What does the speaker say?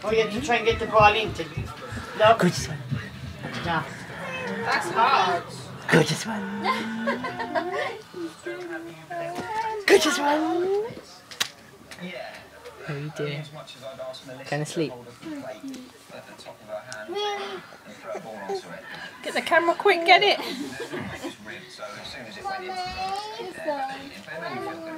Or you have to try and get the ball into. Look. Gorgeous one. Yeah. That's hard. Gorgeous one. Gorgeous one. How are you doing? Kind of sleep. Get the camera quick, get it.